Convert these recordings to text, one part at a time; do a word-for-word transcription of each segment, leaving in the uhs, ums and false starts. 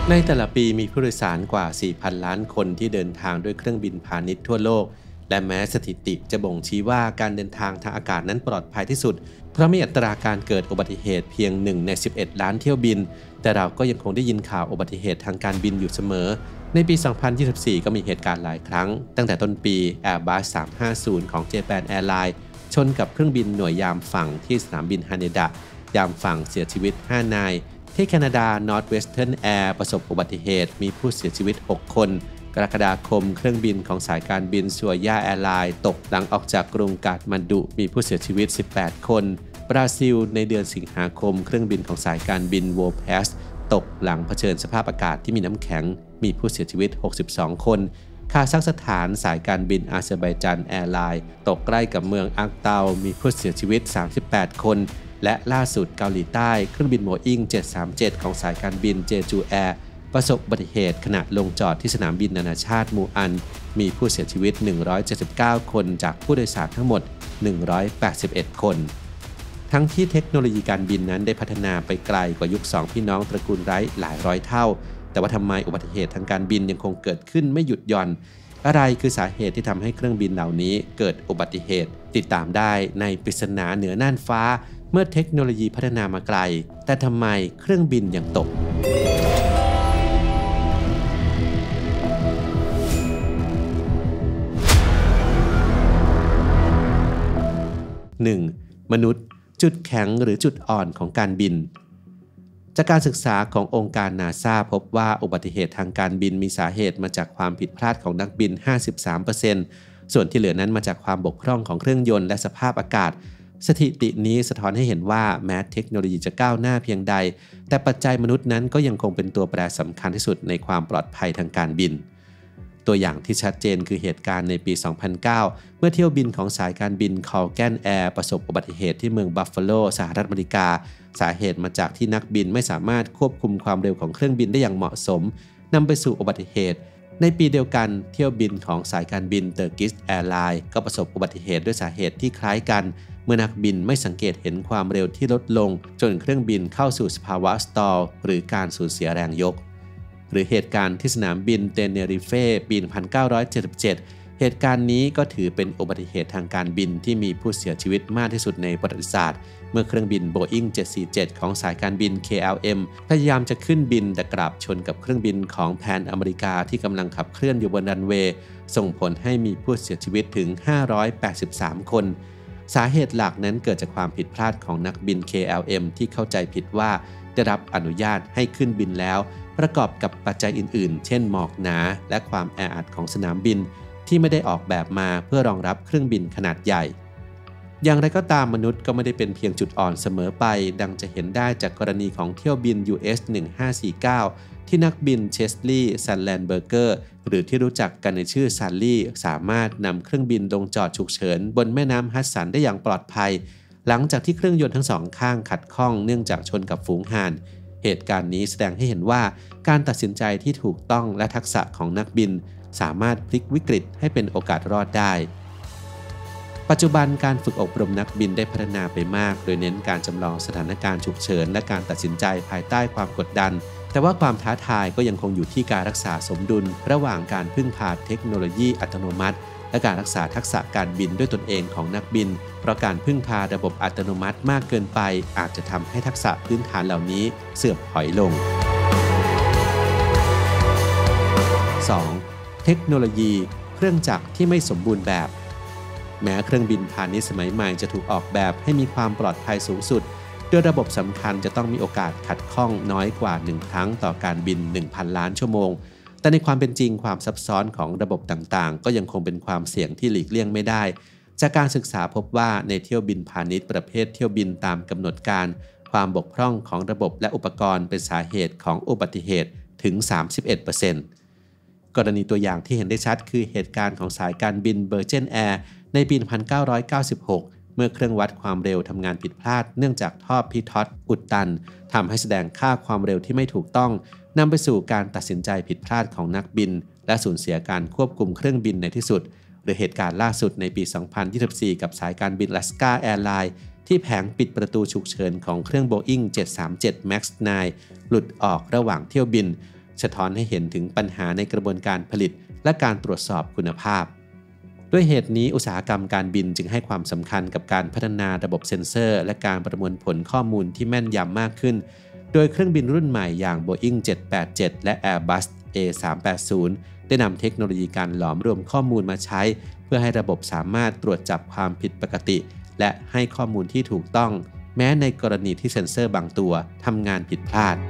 ในแต่ละปีมีผู้โดยสารกว่า สี่พัน ล้านคนที่เดินทางด้วยเครื่องบินพาณิชย์ทั่วโลกและแม้สถิติจะบ่งชี้ว่าการเดินทางทางอากาศนั้นปลอดภัยที่สุดเพราะมีอัตราการเกิดอุบัติเหตุเพียงหนึ่งในสิบเอ็ดล้านเที่ยวบินแต่เราก็ยังคงได้ยินข่าวอุบัติเหตุทางการบินอยู่เสมอในปี สองพันยี่สิบสี่ ก็มีเหตุการณ์หลายครั้งตั้งแต่ต้นปี Airbus สามห้าศูนย์ของ Japan Airlines ชนกับเครื่องบินหน่วยยามฝั่งที่สนามบินฮาเนดะยามฝั่งเสียชีวิตห้านายที่แคนาดา Northwestern Air ประสบอุบัติเหตุมีผู้เสียชีวิตหกคนกรกฎาคมเครื่องบินของสายการบินซัวย่าแอร์ไลน์ตกหลังออกจากกรุงกาฐมานดุมีผู้เสียชีวิตสิบแปดคนบราซิลในเดือนสิงหาคมเครื่องบินของสายการบินโวแพสตกหลังเผชิญสภาพอากาศที่มีน้ำแข็งมีผู้เสียชีวิตหกสิบสองคนคาซัคสถานสายการบินอาเซอร์ไบจานแอร์ไลน์ตกใกล้กับเมืองอักเตามีผู้เสียชีวิตสามสิบแปดคนและล่าสุดเกาหลีใต้เครื่องบินโบอิ้งเจ็ดสามเจ็ดของสายการบินเจจูแอร์ประสบอุบัติเหตุขณะลงจอดที่สนามบินนานาชาติมูอันมีผู้เสียชีวิตหนึ่งร้อยเจ็ดสิบเก้าคนจากผู้โดยสารทั้งหมดหนึ่งร้อยแปดสิบเอ็ดคนทั้งที่เทคโนโลยีการบินนั้นได้พัฒนาไปไกลกว่ายุคสองพี่น้องตระกูลไรท์หลายร้อยเท่าแต่ว่าทำไมอุบัติเหตุทางการบินยังคงเกิดขึ้นไม่หยุดหย่อนอะไรคือสาเหตุที่ทำให้เครื่องบินเหล่านี้เกิดอุบัติเหตุติดตามได้ในปริศนาเหนือน่านฟ้าเมื่อเทคโนโลยีพัฒนามาไกลแต่ทำไมเครื่องบินยังตก หนึ่ง. มนุษย์จุดแข็งหรือจุดอ่อนของการบินจากการศึกษาขององค์การนาซาพบว่าอุบัติเหตุทางการบินมีสาเหตุมาจากความผิดพลาดของนักบิน ห้าสิบสามเปอร์เซ็นต์ ส่วนที่เหลือนั้นมาจากความบกพร่องของเครื่องยนต์และสภาพอากาศสถิตินี้สะท้อนให้เห็นว่าแม้เทคโนโลยีจะก้าวหน้าเพียงใดแต่ปัจจัยมนุษย์นั้นก็ยังคงเป็นตัวแปรสำคัญที่สุดในความปลอดภัยทางการบินตัวอย่างที่ชัดเจนคือเหตุการณ์ในปี สองพันเก้า เมื่อเที่ยวบินของสายการบินคอลแกนแอร์ประสบอุบัติเหตุที่เมืองบัฟฟาโลสหรัฐอเมริกาสาเหตุมาจากที่นักบินไม่สามารถควบคุมความเร็วของเครื่องบินได้อย่างเหมาะสมนำไปสู่อุบัติเหตุในปีเดียวกันเที่ยวบินของสายการบินเตอร์กิชแอร์ไลน์ก็ประสบอุบัติเหตุด้วยสาเหตุที่คล้ายกันเมื่อนักบินไม่สังเกตเห็นความเร็วที่ลดลงจนเครื่องบินเข้าสู่สภาวะสตอลหรือการสูญเสียแรงยกหรือเหตุการณ์ที่สนามบินเตเนริเฟ่ปี หนึ่งพันเก้าร้อยเจ็ดสิบเจ็ด เหตุการณ์นี้ก็ถือเป็นอุบัติเหตุทางการบินที่มีผู้เสียชีวิตมากที่สุดในประวัติศาสตร์เมื่อเครื่องบินโบอิ้งเจ็ดสี่เจ็ดของสายการบิน เค แอล เอ็ม พยายามจะขึ้นบินแต่กลับชนกับเครื่องบินของแพนอเมริกาที่กำลังขับเคลื่อนอยู่บนรันเวย์ส่งผลให้มีผู้เสียชีวิตถึงห้าร้อยแปดสิบสามคนสาเหตุหลักนั้นเกิดจากความผิดพลาดของนักบิน เค แอล เอ็ม ที่เข้าใจผิดว่าได้รับอนุญาตให้ขึ้นบินแล้วประกอบกับปัจจัยอื่นๆเช่นหมอกหนาและความแออัดของสนามบินที่ไม่ได้ออกแบบมาเพื่อรองรับเครื่องบินขนาดใหญ่อย่างไรก็ตามมนุษย์ก็ไม่ได้เป็นเพียงจุดอ่อนเสมอไปดังจะเห็นได้จากกรณีของเที่ยวบิน ยู เอส หนึ่งห้าสี่เก้า ที่นักบินเชสลีย์ซันแลนเบอร์เกอร์หรือที่รู้จักกันในชื่อซันลี่สามารถนำเครื่องบินลงจอดฉุกเฉินบนแม่น้ำฮัดสันได้อย่างปลอดภัยหลังจากที่เครื่องยนต์ทั้งสองข้างขัดข้องเนื่องจากชนกับฝูงห่านเหตุการณ์นี้แสดงให้เห็นว่าการตัดสินใจที่ถูกต้องและทักษะของนักบินสามารถพลิกวิกฤตให้เป็นโอกาสรอดได้ปัจจุบันการฝึกอบรมนักบินได้พัฒนาไปมากโดยเน้นการจำลองสถานการณ์ฉุกเฉินและการตัดสินใจภายใต้ความกดดันแต่ว่าความท้าทายก็ยังคงอยู่ที่การรักษาสมดุลระหว่างการพึ่งพาเทคโนโลยีอัตโนมัติและการรักษาทักษะการบินด้วยตนเองของนักบินเพราะการพึ่งพาระบบอัตโนมัติมากเกินไปอาจจะทำให้ทักษะพื้นฐานเหล่านี้เสื่อมถอยลง สอง. เทคโนโลยีเครื่องจักรที่ไม่สมบูรณ์แบบแม้เครื่องบินพาณิชย์สมัยใหม่จะถูกออกแบบให้มีความปลอดภัยสูงสุดโดยระบบสำคัญจะต้องมีโอกาสขัดข้องน้อยกว่าหนึ่งครั้งต่อการบิน หนึ่งพัน ล้านชั่วโมงแต่ในความเป็นจริงความซับซ้อนของระบบต่างๆก็ยังคงเป็นความเสี่ยงที่หลีกเลี่ยงไม่ได้จากการศึกษาพบว่าในเที่ยวบินพาณิชย์ประเภทเที่ยวบินตามกำหนดการความบกพร่องของระบบและอุปกรณ์เป็นสาเหตุของอุบัติเหตุถึง สามสิบเอ็ดเปอร์เซ็นต์ กรณีตัวอย่างที่เห็นได้ชัดคือเหตุการณ์ของสายการบินเบอร์เจนแอร์ในปี หนึ่งพันเก้าร้อยเก้าสิบหก เมื่อเครื่องวัดความเร็วทำงานผิดพลาดเนื่องจากท่อพีทอตอุดตันทำให้แสดงค่าความเร็วที่ไม่ถูกต้องนำไปสู่การตัดสินใจผิดพลาดของนักบินและสูญเสียการควบคุมเครื่องบินในที่สุดหรือเหตุการณ์ล่าสุดในปี สองพันยี่สิบสี่ กับสายการบินอลาสก้าแอร์ไลน์ที่แผงปิดประตูฉุกเฉินของเครื่อง Boeing เจ็ดสามเจ็ด แม็กซ์ ไนน์ หลุดออกระหว่างเที่ยวบินสะท้อนให้เห็นถึงปัญหาในกระบวนการผลิตและการตรวจสอบคุณภาพด้วยเหตุนี้อุตสาหกรรมการบินจึงให้ความสำคัญกับการพัฒนาระบบเซ็นเซอร์และการประมวลผลข้อมูลที่แม่นยำมากขึ้นโดยเครื่องบินรุ่นใหม่อย่าง Boeing เจ็ดแปดเจ็ด และ Airbus เอ สามแปดศูนย์ ได้นำเทคโนโลยีการหลอมรวมข้อมูลมาใช้เพื่อให้ระบบสามารถตรวจจับความผิดปกติและให้ข้อมูลที่ถูกต้องแม้ในกรณีที่เซ็นเซอร์บางตัวทำงานผิดพลาด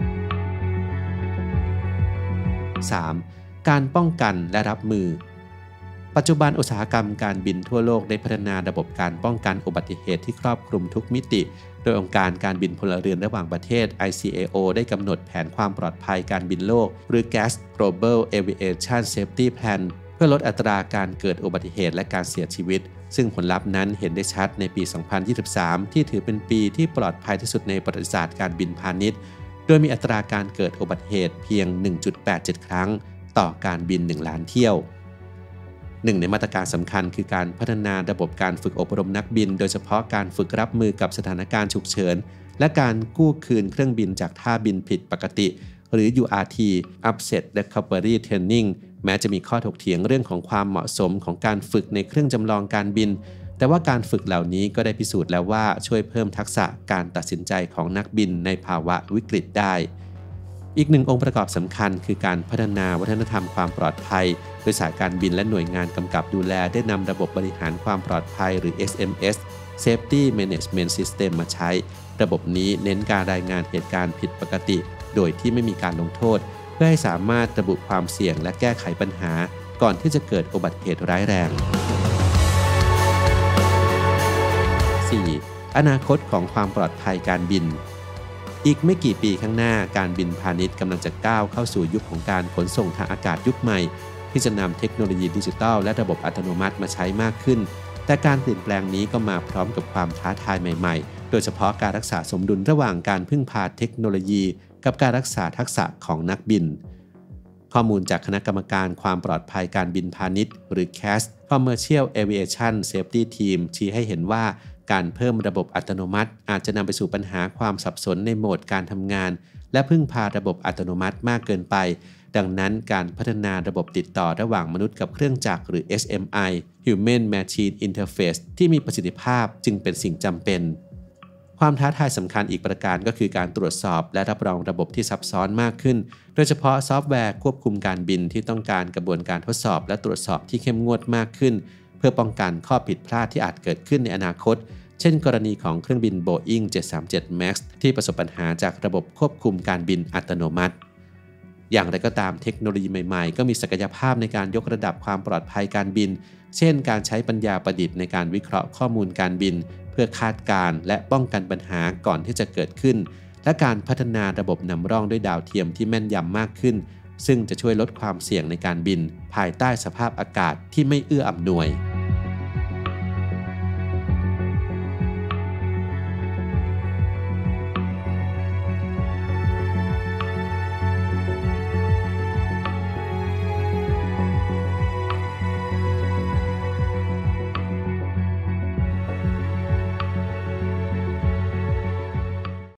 สาม การป้องกันและรับมือปัจจุบันอุตสาหกรรมการบินทั่วโลกได้พัฒนาระบบการป้องกันอุบัติเหตุที่ครอบคลุมทุกมิติโดยองค์การการบินพลเรือนระหว่างประเทศ ไอ ซี เอ โอ ได้กำหนดแผนความปลอดภัยการบินโลกหรือ จี เอ เอส Global Aviation Safety Plan เพื่อลดอัตราการเกิดอุบัติเหตุและการเสียชีวิตซึ่งผลลัพธ์นั้นเห็นได้ชัดในปี สองพันยี่สิบสาม ที่ถือเป็นปีที่ปลอดภัยที่สุดในประวัติศาสตร์การบินพาณิชย์โดยมีอัตราการเกิดอุบัติเหตุเพียง หนึ่งจุดแปดเจ็ด ครั้งต่อการบิน หนึ่ง ล้านเที่ยวหนึ่งในมาตรการสำคัญคือการพัฒนาระบบการฝึกอบรมนักบินโดยเฉพาะการฝึกรับมือกับสถานการณ์ฉุกเฉินและการกู้คืนเครื่องบินจากท่าบินผิดปกติหรือ ยู อาร์ ที Upset Recovery Training แม้จะมีข้อถกเถียงเรื่องของความเหมาะสมของการฝึกในเครื่องจำลองการบินแต่ว่าการฝึกเหล่านี้ก็ได้พิสูจน์แล้วว่าช่วยเพิ่มทักษะการตัดสินใจของนักบินในภาวะวิกฤตได้อีกหนึ่งองค์ประกอบสำคัญคือการพัฒนาวัฒนธรรมความปลอดภัยโดยสายการบินและหน่วยงานกำกับดูแลได้นำระบบบริหารความปลอดภัยหรือ เอส เอ็ม เอส Safety Management System มาใช้ระบบนี้เน้นการรายงานเหตุการณ์ผิดปกติโดยที่ไม่มีการลงโทษเพื่อให้สามารถระบุความเสี่ยงและแก้ไขปัญหาก่อนที่จะเกิดอุบัติเหตุร้ายแรง สี่ อนาคตของความปลอดภัยการบินอีกไม่กี่ปีข้างหน้าการบินพาณิชย์กำลังจะก้าวเข้าสู่ยุคของการขนส่งทางอากาศยุคใหม่ที่จะนำเทคโนโลยีดิจิทัลและระบบอัตโนมัติมาใช้มากขึ้นแต่การเปลี่ยนแปลงนี้ก็มาพร้อมกับความท้าทายใหม่ๆโดยเฉพาะการรักษาสมดุลระหว่างการพึ่งพาเทคโนโลยีกับการรักษาทักษะของนักบินข้อมูลจากคณะกรรมการความปลอดภัยการบินพาณิชย์หรือ ซี เอ เอ เอส Commercial Aviation Safety Team ชี้ให้เห็นว่าการเพิ่มระบบอัตโนมัติอาจจะนำไปสู่ปัญหาความสับสนในโหมดการทำงานและพึ่งพาระบบอัตโนมัติมากเกินไปดังนั้นการพัฒนาระบบติดต่อระหว่างมนุษย์กับเครื่องจักรหรือ เอส เอ็ม ไอ Human Machine Interface ที่มีประสิทธิภาพจึงเป็นสิ่งจำเป็นความท้าทายสำคัญอีกประการก็คือการตรวจสอบและรับรองระบบที่ซับซ้อนมากขึ้นโดยเฉพาะซอฟต์แวร์ควบคุมการบินที่ต้องการกระบวนการทดสอบและตรวจสอบที่เข้มงวดมากขึ้นเพื่อป้องกันข้อผิดพลาดที่อาจเกิดขึ้นในอนาคตเช่นกรณีของเครื่องบิน Boeing เจ็ดสามเจ็ด แม็กซ์ ที่ประสบปัญหาจากระบบควบคุมการบินอัตโนมัติอย่างไรก็ตามเทคโนโลยีใหม่ๆก็มีศักยภาพในการยกระดับความปลอดภัยการบินเช่นการใช้ปัญญาประดิษฐ์ในการวิเคราะห์ข้อมูลการบินเพื่อคาดการณ์และป้องกันปัญหาก่อนที่จะเกิดขึ้นและการพัฒนาระบบนำร่องด้วยดาวเทียมที่แม่นยำมากขึ้นซึ่งจะช่วยลดความเสี่ยงในการบินภายใต้สภาพอากาศที่ไม่เอื้ออำนวย